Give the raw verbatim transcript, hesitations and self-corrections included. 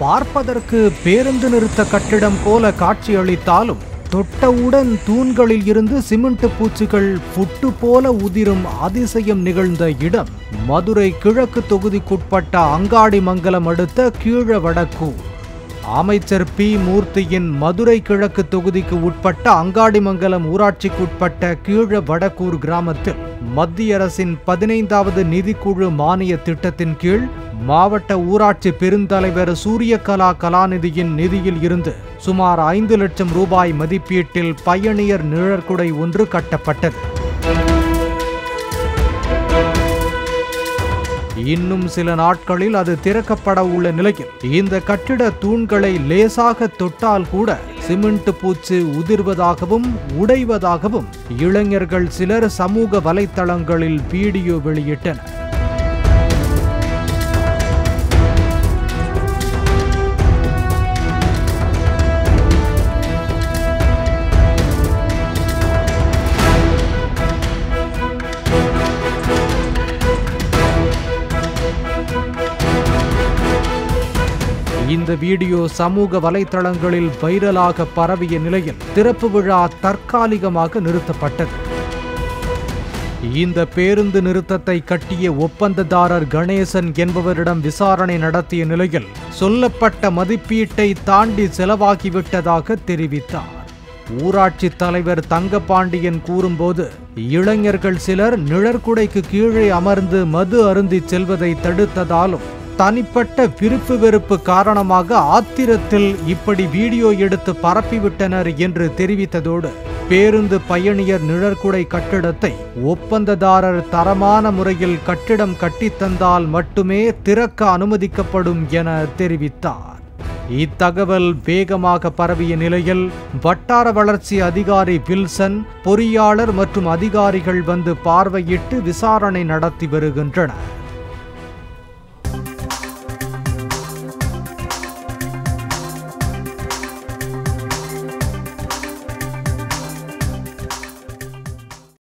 பார்ப்பதற்கு பேருந்து நிறுத்த கட்டிடம் போல காட்சியளித்தாலும் தொட்டவுடன் தூண்களில் இருந்து சிமெண்ட் பூச்சிகள் புட்டு போல உதிரும் அதிசயம் நிகழ்ந்த இடம் மதுரை கிழக்கு தொகுதிக்குட்பட்ட அங்காடிமங்கலம் அடுத்த கீழவடக்கூர். அமைச்சர் பி மூர்த்தியின் மதுரை கிழக்கு தொகுதிக்கு உட்பட்ட அங்காடிமங்கலம் ஊராட்சிக்குட்பட்ட கீழவடக்கூர் கிராமத்தில் மத்திய அரசின் பதினைந்தாவது நிதிக்குழு மானிய திட்டத்தின் கீழ் மாவட்ட ஊராட்சி பெருந்தலைவர் சூரியகலா கலாநிதியின் நிதியில் இருந்து சுமார் ஐந்து லட்சம் ரூபாய் மதிப்பீட்டில் பயணியர் நிழற்குடை ஒன்று கட்டப்பட்டது. இன்னும் சில நாட்களில் அது திறக்கப்பட உள்ள நிலையில் இந்த கட்டிட தூண்களை லேசாக தொட்டால் கூட சிமெண்ட் பூச்சு உதிர்வதாகவும் உடைவதாகவும் இளைஞர்கள் சிலர் சமூக வலைத்தளங்களில் வீடியோ வெளியிட்டனர். இந்த வீடியோ சமூக வலைத்தளங்களில் வைரலாக பரவிய நிலையில் திறப்பு விழா தற்காலிகமாக நிறுத்தப்பட்டது. இந்த பேருந்து நிறுத்தத்தை கட்டிய ஒப்பந்ததாரர் கணேசன் என்பவரிடம் விசாரணை நடத்திய நிலையில் சொல்லப்பட்ட மதிப்பீட்டை தாண்டி செலவாகிவிட்டதாக தெரிவித்தார். ஊராட்சி தலைவர் தங்கபாண்டியன் கூறும்போது, இளைஞர்கள் சிலர் நிழற்குடைக்கு கீழே அமர்ந்து மது அருந்தி செல்வதை தடுத்ததாலும் தனிப்பட்ட விருப்பு வெறுப்பு காரணமாக ஆத்திரத்தில் இப்படி வீடியோ எடுத்து பரப்பிவிட்டனர் என்று தெரிவித்ததோடு, பேருந்து பயணியர் நிழற்குடை கட்டிடத்தை ஒப்பந்ததாரர் தரமான முறையில் கட்டிடம் கட்டித்தந்தால் மட்டுமே திறக்க அனுமதிக்கப்படும் என தெரிவித்தார். இத்தகவல் வேகமாக பரவிய நிலையில் வட்டார வளர்ச்சி அதிகாரி வில்சன், பொறியாளர் மற்றும் அதிகாரிகள் வந்து பார்வையிட்டு விசாரணை நடத்தி வருகின்றனர்.